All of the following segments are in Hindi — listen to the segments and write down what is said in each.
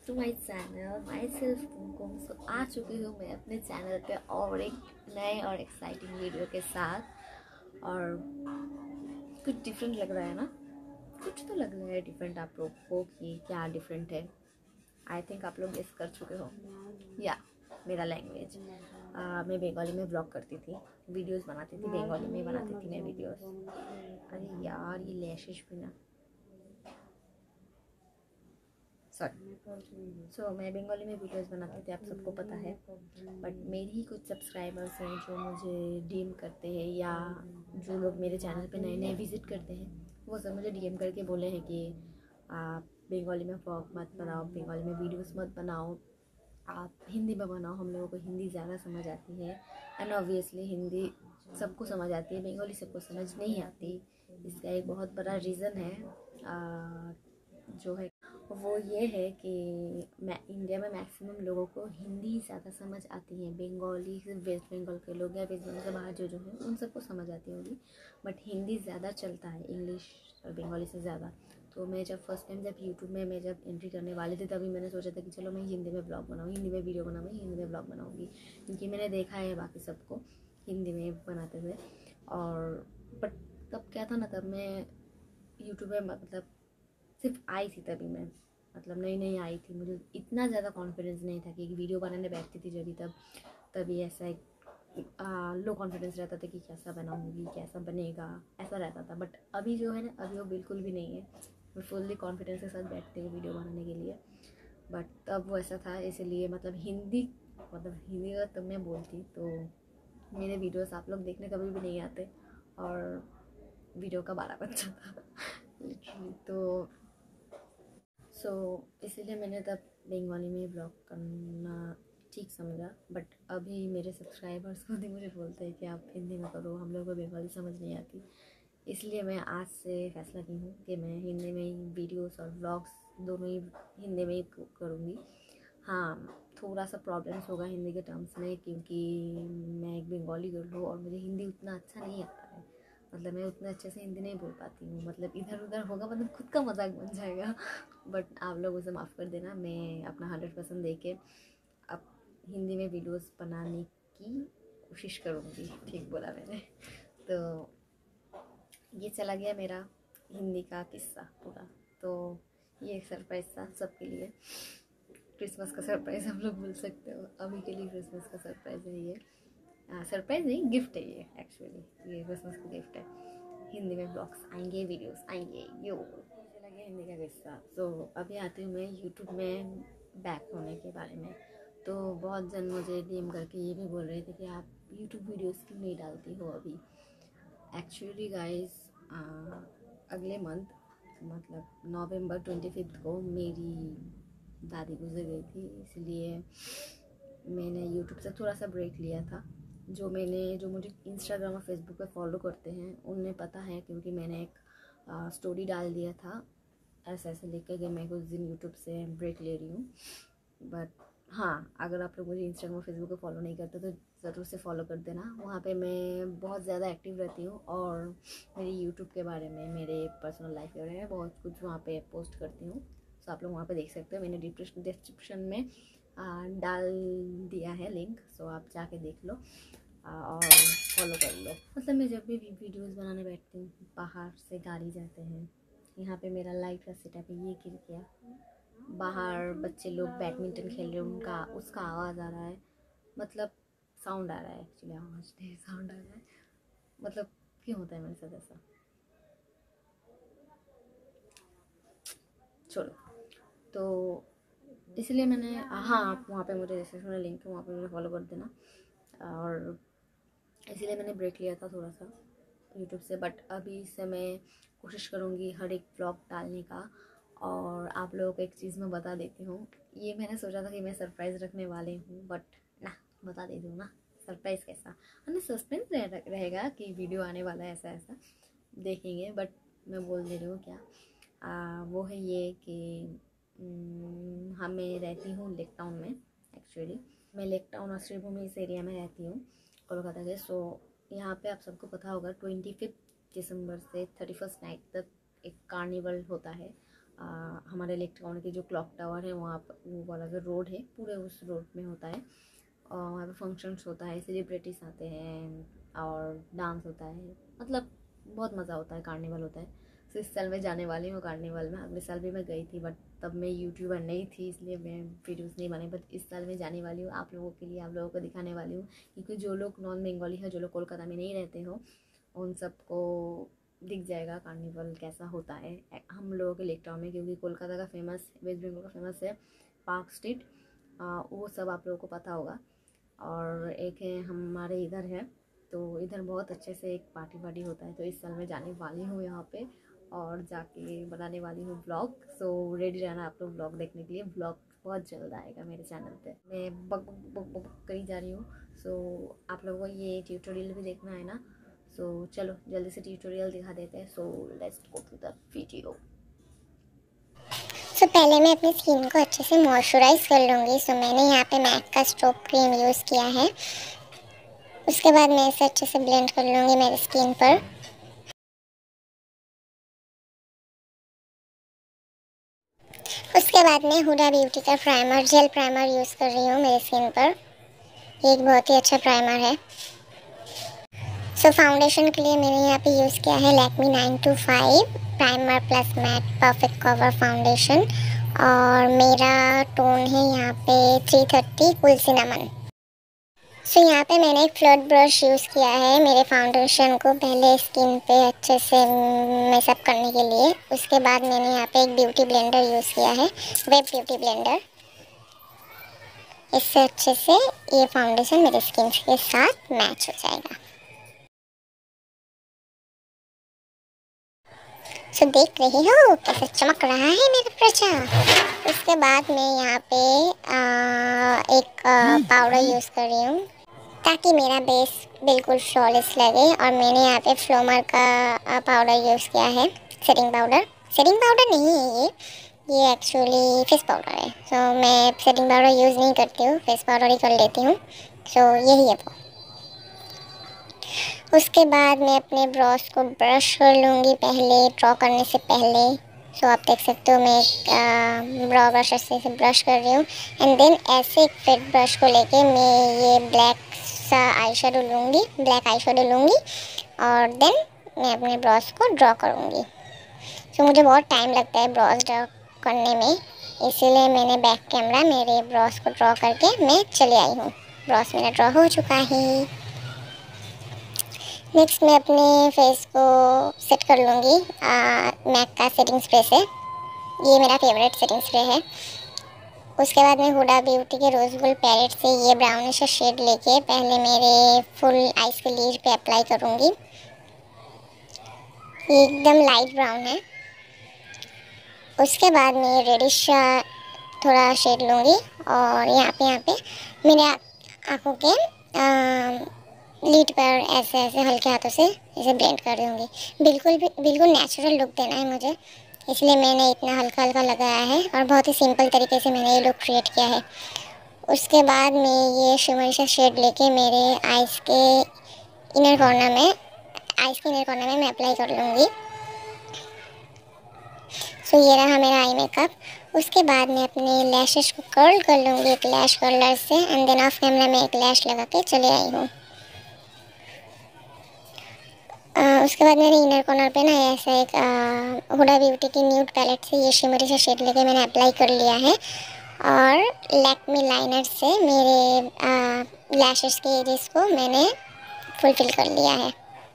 To my channel myself Kumkum. So आ चुकी हूँ मैं अपने चैनल पे और एक नए और एक्साइटिंग वीडियो के साथ। और कुछ डिफरेंट लग रहा है ना, कुछ तो लग रहा है डिफरेंट आप लोग को कि क्या डिफरेंट है। आई थिंक आप लोग गेस कर चुके हो। या मेरा लैंग्वेज, मैं बंगाली में ब्लॉग करती थी, वीडियोस बनाती थी, बंगाली में बनाती थी मैं वीडियोस। अरे यार ये लैशेस भी ना, सो मैं बंगाली में वीडियोस बनाती थी, आप सबको पता है। बट मेरी ही कुछ सब्सक्राइबर्स हैं जो मुझे डीएम करते हैं, या जो लोग मेरे चैनल पे नए नए विजिट करते हैं, वो सब मुझे डीएम करके बोले हैं कि आप बंगाली में व्लॉग मत बनाओ, बंगाली में वीडियोस मत बनाओ, आप हिंदी में बनाओ, हम लोगों को हिंदी ज़्यादा समझ आती है। एंड ऑब्वियसली हिंदी सबको समझ आती है, बंगाली सबको समझ नहीं आती। इसका एक बहुत बड़ा रीज़न है जो है वो ये है कि मैं इंडिया में मैक्सिमम लोगों को हिंदी ज़्यादा समझ आती है। बंगाली सिर्फ वेस्ट बंगाल के लोग या वेस्ट बंगाल से बाहर जो हैं उन सबको समझ आती होगी, बट हिंदी ज़्यादा चलता है इंग्लिश और बंगाली से ज़्यादा। तो मैं जब फर्स्ट टाइम जब यूट्यूब में मैं जब एंट्री करने वाली थी, तभी मैंने सोचा था कि चलो मैं हिंदी में ब्लॉग बनाऊँ, हिंदी में वीडियो बनाऊँगी, हिंदी में ब्लॉग बनाऊँगी, क्योंकि मैंने देखा है बाकी सबको हिंदी में बनाते हुए। और बट तब क्या था ना, तब मैं यूट्यूब में मतलब सिर्फ आई थी, तभी मैं मतलब नई नई आई थी, मुझे इतना ज़्यादा कॉन्फिडेंस नहीं था कि वीडियो बनाने बैठती थी जब तभी ऐसा एक लो कॉन्फिडेंस रहता था कि कैसा बनाऊंगी, कैसा बनेगा, ऐसा रहता था। बट अभी जो है ना, अभी वो बिल्कुल भी नहीं है, मैं फुल्ली कॉन्फिडेंस के साथ बैठती हूँ वीडियो बनाने के लिए। बट तब वो ऐसा था, इसलिए मतलब हिंदी अगर तब मैं बोलती तो मेरे वीडियोस आप लोग देखने कभी भी नहीं आते और वीडियो का 12 बज जाता लिटरली। तो इसीलिए मैंने तब बंगाली में ब्लॉग करना ठीक समझा। बट अभी मेरे सब्सक्राइबर्स खुद ही मुझे बोलते हैं कि आप हिंदी में करो, हम लोग को बंगाली समझ नहीं आती। इसलिए मैं आज से फैसला की हूँ कि मैं हिंदी में ही वीडियोस और ब्लॉग्स दोनों ही हिंदी में ही करूँगी। हाँ, थोड़ा सा प्रॉब्लम्स होगा हिंदी के टर्म्स में, क्योंकि मैं एक बंगाली गर्ल हूँ और मुझे हिंदी उतना अच्छा नहीं आता है। मतलब मैं उतने अच्छे से हिंदी नहीं बोल पाती हूँ, मतलब इधर उधर होगा, मतलब खुद का मजाक बन जाएगा। बट आप लोग उसे माफ़ कर देना, मैं अपना 100% दे के अब हिंदी में वीडियोस बनाने की कोशिश करूँगी। ठीक बोला मैंने। तो ये चला गया मेरा हिंदी का किस्सा पूरा। तो ये एक सरप्राइज़ था सबके लिए, क्रिसमस का सरप्राइज़ हम लोग बोल सकते हो। अभी के लिए क्रिसमस का सरप्राइज़ है ये, सरप्राइज़ नहीं, गिफ्ट है ये। एक्चुअली ये क्रिसमस का गिफ्ट है। हिंदी में ब्लॉग्स आएंगे, वीडियोस आएंगे, यो चला गया हिंदी का किस्सा। तो अभी आती हूँ मैं यूट्यूब में बैक होने के बारे में। तो बहुत जन मुझे डीएम करके ये भी बोल रहे थे कि आप यूट्यूब वीडियोस क्यों नहीं डालती हो अभी। एक्चुअली गाइस, अगले मंथ मतलब नवंबर 25 को मेरी दादी गुजर गई थी, इसलिए मैंने यूट्यूब से थोड़ा सा ब्रेक लिया था। जो मुझे इंस्टाग्राम और फेसबुक पे फॉलो करते हैं उन्हें पता है, क्योंकि मैंने एक स्टोरी डाल दिया था ऐसे ऐसे लिख के कि मैं कुछ दिन यूट्यूब से ब्रेक ले रही हूँ। बट हाँ, अगर आप लोग मुझे इंस्टाग्राम और फेसबुक पे फॉलो नहीं करते तो ज़रूर से फॉलो कर देना। वहाँ पे मैं बहुत ज़्यादा एक्टिव रहती हूँ और मेरी यूट्यूब के बारे में, मेरे पर्सनल लाइफ के बारे में बहुत कुछ वहाँ पे पोस्ट करती हूँ। तो आप लोग वहाँ पे देख सकते हो, मैंने डिस्क्रिप्शन में डाल दिया है लिंक। सो आप जाके देख लो और फॉलो कर लो। मतलब मैं जब भी वीडियोस बनाने बैठती हूँ, बाहर से गाड़ी जाते हैं, यहाँ पे मेरा लाइट का सेटअप है, ये गिर गया, बाहर बच्चे लोग बैडमिंटन खेल रहे हैं, उसका आवाज़ आ रहा है, मतलब साउंड आ रहा है, एक्चुअली आवाज़ नहीं, साउंड आ रहा है। मतलब क्यों होता है मेरे साथ ऐसा, छोड़ो। तो इसलिए मैंने, हाँ, आप वहाँ पे मुझे डिस्क्रिप्शन में लिंक है, वहाँ पे मुझे फॉलो कर देना। और इसीलिए मैंने ब्रेक लिया था थोड़ा सा यूट्यूब से। बट अभी से मैं कोशिश करूँगी हर एक ब्लॉग डालने का। और आप लोगों को एक चीज़ मैं बता देती हूँ, ये मैंने सोचा था कि मैं सरप्राइज़ रखने वाली हूँ, बट ना, बता देती हूँ ना, सरप्राइज़ कैसा, हमें सस्पेंस रहेगा कि वीडियो आने वाला है, ऐसा ऐसा देखेंगे। बट मैं बोल दे रही हूँ क्या, वो है ये कि हाँ, मैं रहती हूँ लेक टाउन में। एक्चुअली मैं लेक टाउन और श्रीभूमि इस एरिया में रहती हूँ, कोलकाता के। सो यहाँ पे आप सबको पता होगा 25 दिसंबर से 31 नाइट तक एक कार्निवल होता है, हमारे इलेक्ट्रॉन की जो क्लॉक टावर है वहाँ पर, वो वाला जो रोड है पूरे उस रोड में होता है। और वहाँ पे फंक्शंस होता है, सेलिब्रिटीज़ आते हैं और डांस होता है, मतलब बहुत मज़ा होता है, कार्निवल होता है। तो इस साल मैं जाने वाली हूँ कार्निवल में। अगले साल भी मैं गई थी बट तब मैं यूट्यूबर नहीं थी, इसलिए मैं वीडियोस नहीं बनी। बट इस साल मैं जाने वाली हूँ आप लोगों के लिए, आप लोगों को दिखाने वाली हूँ, क्योंकि जो लोग नॉन बंगाली है, जो लोग कोलकाता में नहीं रहते हो, उन सबको दिख जाएगा कार्निवल कैसा होता है हम लोगों के लेकटाउन में। क्योंकि कोलकाता का फेमस, वेस्ट बंगाल का फेमस है पार्क स्ट्रीट, वो सब आप लोगों को पता होगा। और एक है हमारे इधर है, तो इधर बहुत अच्छे से एक पार्टी वार्टी होता है। तो इस साल मैं जाने वाली हूँ यहाँ पे और जाके बनाने वाली हूँ व्लॉग। सो रेडी रहना आप लोग व्लॉग देखने के लिए। व्लॉग बहुत जल्द आएगा मेरे चैनल पे। मैं बक बक बक बक करी जा रही हूँ। सो आप लोगों को ये ट्यूटोरियल भी देखना है ना, सो चलो जल्दी से ट्यूटोरियल दिखा देते हैं। So let's go to the video. So पहले मैं अपनी स्किन को अच्छे से मॉइस्चराइज कर लूँगी। सो मैंने यहाँ पे मैक का स्ट्रोक क्रीम यूज़ किया है। उसके बाद मैं इसे अच्छे से ब्लेंड कर लूँगी मेरी स्किन पर। उसके बाद मैं हुडा ब्यूटी का प्राइमर, जेल प्राइमर यूज़ कर रही हूँ मेरी स्किन पर। ये एक बहुत ही अच्छा प्राइमर है। सो फाउंडेशन के लिए मैंने यहाँ पे यूज़ किया है Lakme 925 primer plus matte perfect cover foundation, और मेरा टोन है यहाँ पे 330 कूल सिनेमन। सो यहाँ पे मैंने एक फ्लड ब्रश यूज़ किया है मेरे फाउंडेशन को पहले स्किन पे अच्छे से मेकअप करने के लिए। उसके बाद मैंने यहाँ पे एक ब्यूटी ब्लेंडर यूज़ किया है, वेब ब्यूटी ब्लेंडर। इससे अच्छे से ये फाउंडेशन मेरे स्किन के साथ मैच हो जाएगा। सो देख रही हो कैसे चमक रहा है मेरा त्वचा। उसके बाद मैं यहाँ पे एक पाउडर यूज़ कर रही हूँ ताकि मेरा बेस बिल्कुल फ्लॉलेस लगे। और मैंने यहाँ पे फ्लोमर का पाउडर यूज़ किया है, सेटिंग पाउडर। सेटिंग पाउडर नहीं है ये एक्चुअली फेस पाउडर है। सो मैं सेटिंग पाउडर यूज़ नहीं करती हूँ, फेस पाउडर ही कर लेती हूँ। सो यही है वो। उसके बाद मैं अपने ब्रश को ब्रश कर लूँगी पहले, ड्रॉ करने से पहले। सो आप देख सकते हो मैं एक ब्रॉ ब्रश से ब्रश कर रही हूँ। एंड देन ऐसे एक फेट ब्रश को लेके मैं ये ब्लैक सा आई शेडो लूँगी, ब्लैक आई शेडो लूँगी, और देन मैं अपने ब्रश को ड्रॉ करूँगी। सो मुझे बहुत टाइम लगता है ब्रश ड्रॉ करने में, इसीलिए मैंने बैक कैमरा मेरे ब्रश को ड्रॉ करके मैं चले आई हूँ। ब्रश मेरा ड्रॉ हो चुका है। नेक्स्ट मैं अपने फेस को सेट कर लूँगी मैक का सेटिंग स्प्रे से। ये मेरा फेवरेट सेटिंग स्प्रे है। उसके बाद मैं हुडा ब्यूटी के रोज़ गोल्ड पैलेट से ये ब्राउनिश शेड लेके पहले मेरे फुल आइज़ के लीड पे अप्लाई करूँगी। ये एकदम लाइट ब्राउन है। उसके बाद मैं रेडिश थोड़ा शेड लूँगी और यहाँ पे मेरे आँखों के लीड पर ऐसे ऐसे हल्के हाथों से इसे ब्लेंड कर दूँगी। बिल्कुल नेचुरल लुक देना है मुझे, इसलिए मैंने इतना हल्का हल्का लगाया है और बहुत ही सिंपल तरीके से मैंने ये लुक क्रिएट किया है। उसके बाद मैं ये शिमरी सा शेड लेके मेरे आइज़ के इनर कॉर्नर में मैं अप्लाई कर लूँगी। सो ये रहा मेरा आई मेकअप। उसके बाद मैं अपने लैशेस को कर्ल कर लूँगी एक लैश कर्लर से, एंड देन ऑफ कैमरा में एक लैश लगा के चले आई हूँ। उसके बाद मैंने इनर कॉर्नर पे ना ऐसा एक हुडा ब्यूटी की न्यूड पैलेट से ये शिमरी सा शेड लेके मैंने अप्लाई कर लिया है, और लैक्मी लाइनर से मेरे लैशेस के एरियाज को मैंने फुलफिल कर लिया है।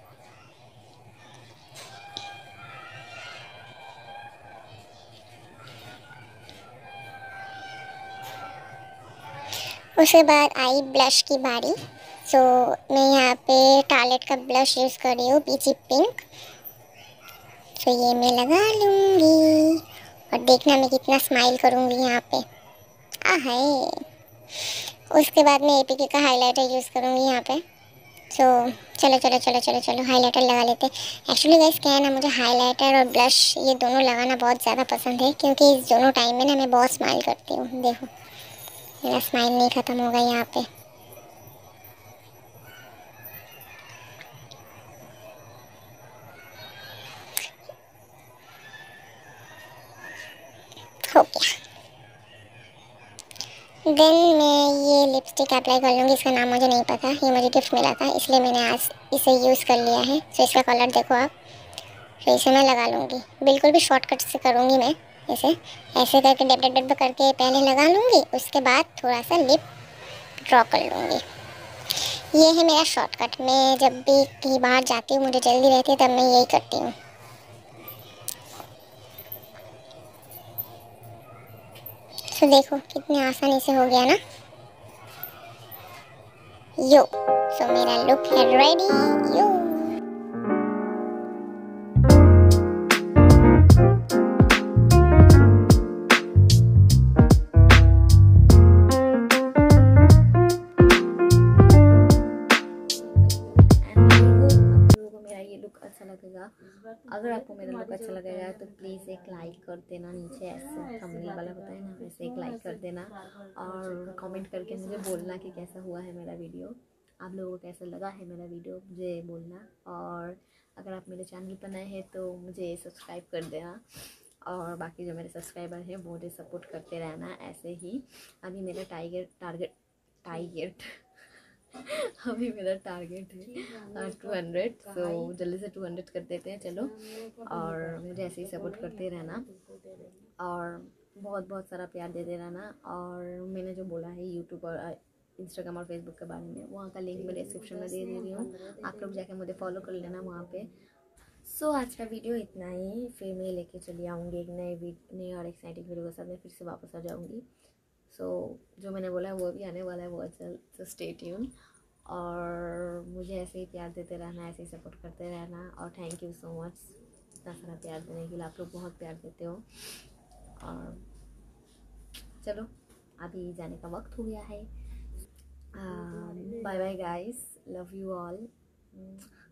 उसके बाद आई ब्लश की बारी। सो मैं यहाँ पे टार्लेट का ब्लश यूज़ कर रही हूँ, पीची पिंक। सो ये मैं लगा लूँगी और देखना मैं कितना स्माइल करूँगी यहाँ पे। हाय। उसके बाद मैं एपीके का हाइलाइटर यूज़ करूँगी यहाँ पे। सो चलो हाइलाइटर लगा लेते हैं। एक्चुअली गाइस क्या है ना, मुझे हाइलाइटर और ब्लश ये दोनों लगाना बहुत ज़्यादा पसंद है, क्योंकि इस दोनों टाइम में ना मैं बहुत स्माइल करती हूँ। देखो मेरा स्माइल नहीं ख़त्म होगा यहाँ पे। देन मैं ये लिपस्टिक अप्लाई कर लूँगी। इसका नाम मुझे नहीं पता, ये मुझे गिफ्ट मिला था इसलिए मैंने आज इसे यूज़ कर लिया है। सो इसका कलर देखो आप। तो इसे मैं लगा लूँगी, बिल्कुल भी शॉर्टकट से करूँगी मैं इसे। ऐसे करके डब डब डब करके पहले लगा लूँगी, उसके बाद थोड़ा सा लिप ड्रॉ कर लूँगी। ये है मेरा शॉर्टकट। मैं जब भी कहीं बाहर जाती हूँ, मुझे जल्दी रहती है, तब मैं यही करती हूँ। तो देखो कितनी आसानी से हो गया ना। यो, सो मेरा लुक है रेडी। यो अच्छा लगेगा। अगर आपको मेरा लुक अच्छा लगेगा तो प्लीज़ एक लाइक कर देना, नीचे ऐसे थंबनेल वाला होता है ना, वैसे एक लाइक कर देना और कमेंट करके मुझे बोलना कि कैसा हुआ है मेरा वीडियो, आप लोगों को कैसा लगा है मेरा वीडियो, मुझे बोलना। और अगर आप मेरे चैनल पर नए हैं तो मुझे सब्सक्राइब कर देना और बाकी जो मेरे सब्सक्राइबर हैं वो मुझे सपोर्ट करते रहना ऐसे ही। अभी मेरा टारगेट अभी मेरा टारगेट है 200, तो जल्दी से 200 कर देते हैं चलो। और मुझे ऐसे ही सपोर्ट करते रहना और बहुत बहुत सारा प्यार देते रहना। और मैंने जो बोला है यूट्यूब और इंस्टाग्राम और फेसबुक के बारे में, वहाँ का लिंक मैं डिस्क्रिप्शन में दे रही हूँ, आप लोग जाके मुझे फॉलो कर लेना वहाँ पे। सो आज का वीडियो इतना ही, फिर मैं लेके चली आऊँगी एक नए और एक्साइटिंग वीडियो के साथ। मैं फिर से वापस आ जाऊँगी। सो जो मैंने बोला है वो भी आने वाला है बहुत जल्द, सो स्टे ट्यून। और मुझे ऐसे ही प्यार देते रहना, ऐसे ही सपोर्ट करते रहना। और थैंक यू सो मच इतना सारा प्यार देने के लिए, आप लोग बहुत प्यार देते हो। और चलो अभी जाने का वक्त हो गया है। Bye bye guys, love you all.